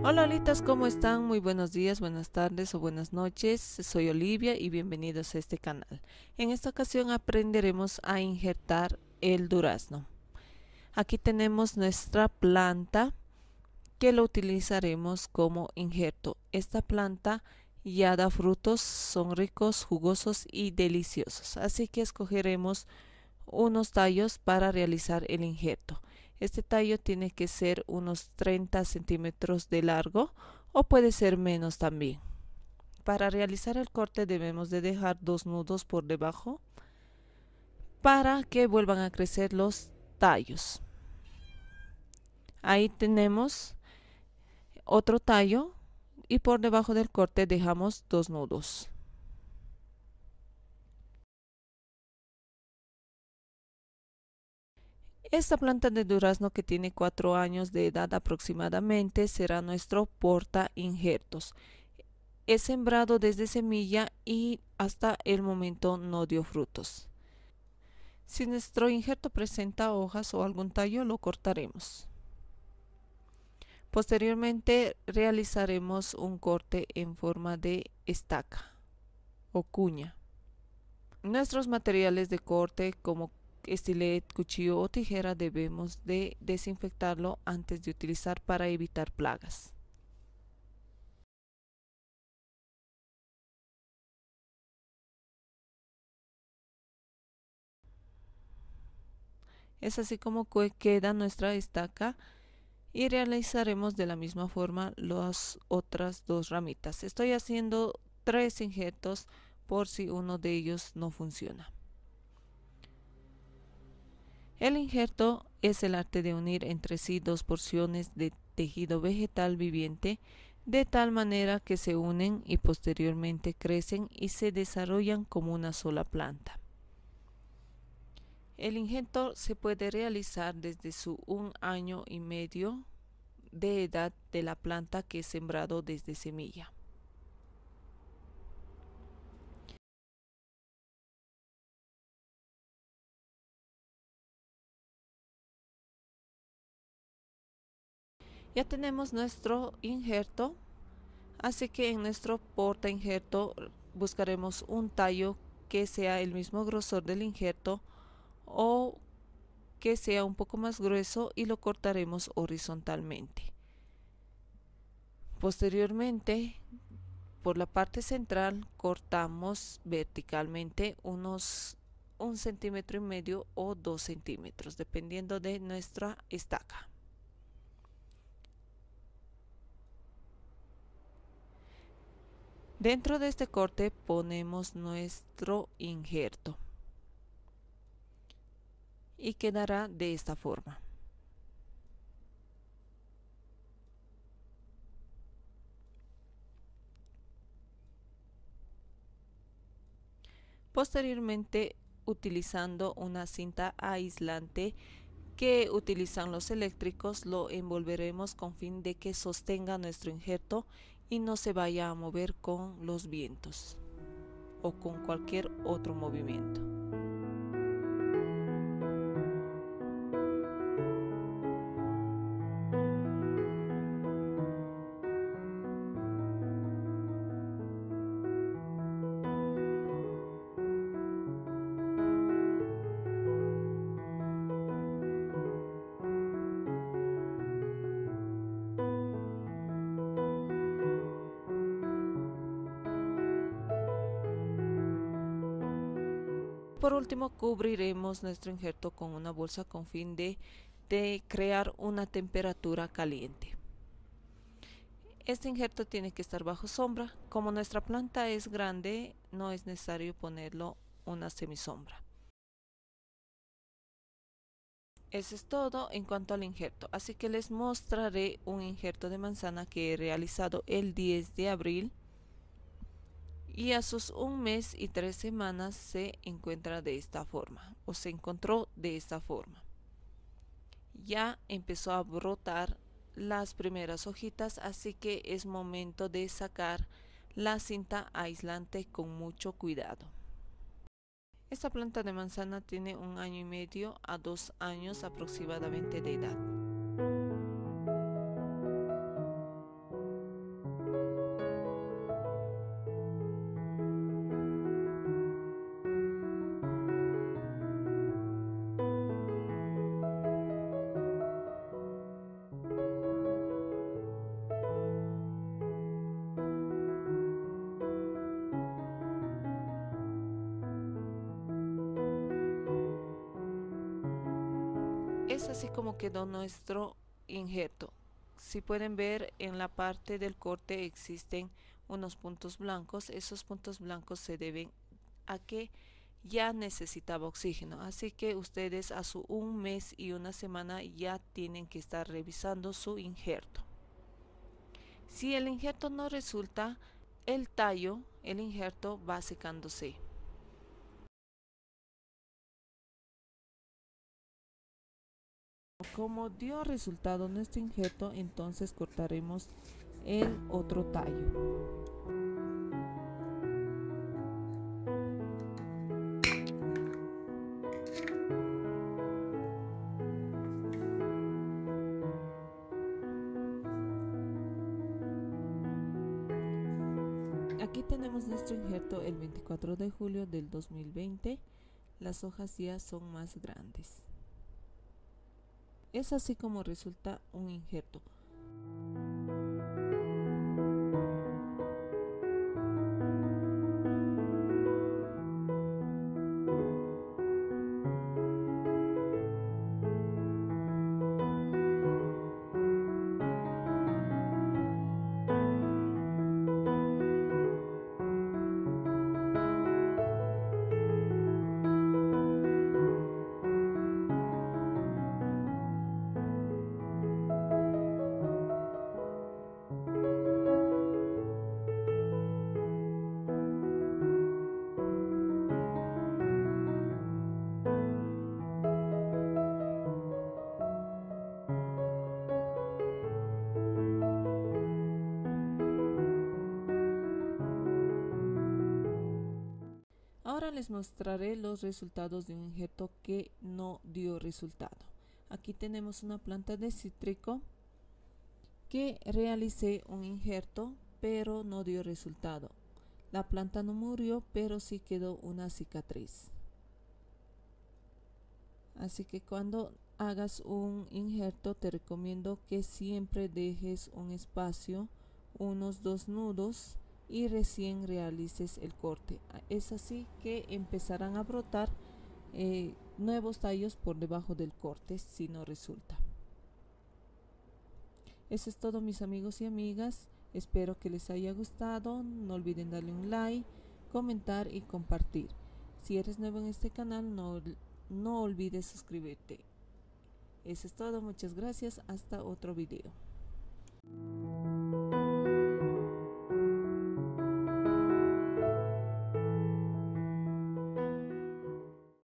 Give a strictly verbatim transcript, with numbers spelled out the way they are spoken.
Hola Olitas, ¿cómo están? Muy buenos días, buenas tardes o buenas noches. Soy Olivia y bienvenidos a este canal. En esta ocasión aprenderemos a injertar el durazno. Aquí tenemos nuestra planta que lo utilizaremos como injerto. Esta planta ya da frutos, son ricos, jugosos y deliciosos. Así que escogeremos unos tallos para realizar el injerto. Este tallo tiene que ser unos treinta centímetros de largo o puede ser menos también. Para realizar el corte debemos de dejar dos nudos por debajo para que vuelvan a crecer los tallos. Ahí tenemos otro tallo y por debajo del corte dejamos dos nudos. Esta planta de durazno, que tiene cuatro años de edad aproximadamente, será nuestro porta injertos. Es sembrado desde semilla y hasta el momento no dio frutos. Si nuestro injerto presenta hojas o algún tallo, lo cortaremos. Posteriormente realizaremos un corte en forma de estaca o cuña. Nuestros materiales de corte, como estilet, cuchillo o tijera, debemos de desinfectarlo antes de utilizar para evitar plagas. Es así como queda nuestra estaca y realizaremos de la misma forma las otras dos ramitas. Estoy haciendo tres injertos por si uno de ellos no funciona. El injerto es el arte de unir entre sí dos porciones de tejido vegetal viviente de tal manera que se unen y posteriormente crecen y se desarrollan como una sola planta. El injerto se puede realizar desde su un año y medio de edad de la planta que es sembrado desde semilla. Ya tenemos nuestro injerto, así que en nuestro porta injerto buscaremos un tallo que sea el mismo grosor del injerto o que sea un poco más grueso y lo cortaremos horizontalmente. Posteriormente, por la parte central cortamos verticalmente unos un centímetro y medio o dos centímetros, dependiendo de nuestra estaca. Dentro de este corte ponemos nuestro injerto y quedará de esta forma. Posteriormente, utilizando una cinta aislante que utilizan los eléctricos, lo envolveremos con fin de que sostenga nuestro injerto y no se vaya a mover con los vientos o con cualquier otro movimiento. Por último, cubriremos nuestro injerto con una bolsa con fin de, de crear una temperatura caliente. Este injerto tiene que estar bajo sombra. Como nuestra planta es grande, no es necesario ponerlo una semisombra. Eso es todo en cuanto al injerto, así que les mostraré un injerto de manzana que he realizado el diez de abril y a sus un mes y tres semanas se encuentra de esta forma o se encontró de esta forma. Ya empezó a brotar las primeras hojitas, así que es momento de sacar la cinta aislante con mucho cuidado. Esta planta de manzana tiene un año y medio a dos años aproximadamente de edad. Es así como quedó nuestro injerto. Si pueden ver, en la parte del corte existen unos puntos blancos. Esos puntos blancos se deben a que ya necesitaba oxígeno, así que ustedes a su un mes y una semana ya tienen que estar revisando su injerto. Si el injerto no resulta, el tallo, el injerto va secándose. Como dio resultado nuestro injerto, entonces cortaremos el otro tallo. Aquí tenemos nuestro injerto el veinticuatro de julio del dos mil veinte. Las hojas ya son más grandes. Es así como resulta un injerto. Ahora les mostraré los resultados de un injerto que no dio resultado. Aquí tenemos una planta de cítrico que realicé un injerto pero no dio resultado. La planta no murió, pero sí quedó una cicatriz. Así que cuando hagas un injerto te recomiendo que siempre dejes un espacio, unos dos nudos, y recién realices el corte. Es así que empezarán a brotar eh, nuevos tallos por debajo del corte si no resulta. Eso es todo, mis amigos y amigas. Espero que les haya gustado. No olviden darle un like, comentar y compartir. Si eres nuevo en este canal, no, no olvides suscribirte. Eso es todo. Muchas gracias. Hasta otro video.